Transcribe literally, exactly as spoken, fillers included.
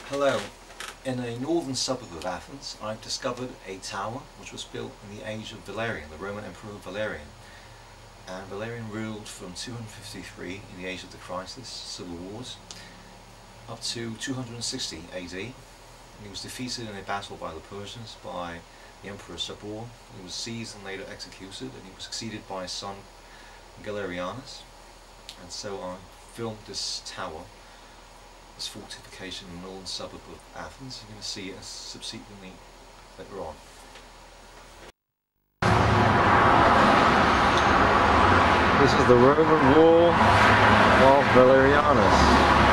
Hello. In a northern suburb of Athens, I've discovered a tower which was built in the age of Valerian, the Roman Emperor Valerian. And Valerian ruled from two hundred fifty-three, in the age of the crisis, civil wars, up to two hundred sixty A D. And he was defeated in a battle by the Persians by the Emperor Sabor. He was seized and later executed, and he was succeeded by his son Valerianus. And so I filmed this tower, this fortification in the northern suburb of Athens. You're going to see it subsequently later on. This is the Roman wall of Valerianus.